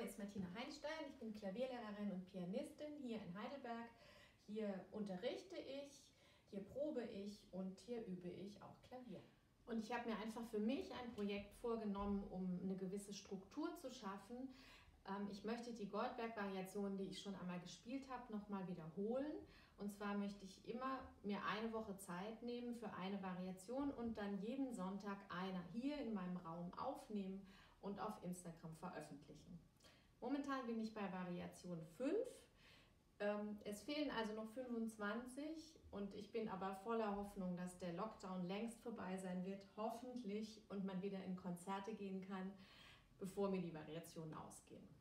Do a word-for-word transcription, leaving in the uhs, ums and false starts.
ist Martina Heinstein, ich bin Klavierlehrerin und Pianistin hier in Heidelberg. Hier unterrichte ich, hier probe ich und hier übe ich auch Klavier. Und ich habe mir einfach für mich ein Projekt vorgenommen, um eine gewisse Struktur zu schaffen. Ich möchte die Goldberg-Variation, die ich schon einmal gespielt habe, nochmal wiederholen. Und zwar möchte ich immer mir eine Woche Zeit nehmen für eine Variation und dann jeden Sonntag eine hier in meinem Raum aufnehmen und auf Instagram veröffentlichen. Momentan bin ich bei Variation fünf. Es fehlen also noch fünfundzwanzig und ich bin aber voller Hoffnung, dass der Lockdown längst vorbei sein wird, hoffentlich, und man wieder in Konzerte gehen kann, bevor mir die Variationen ausgehen.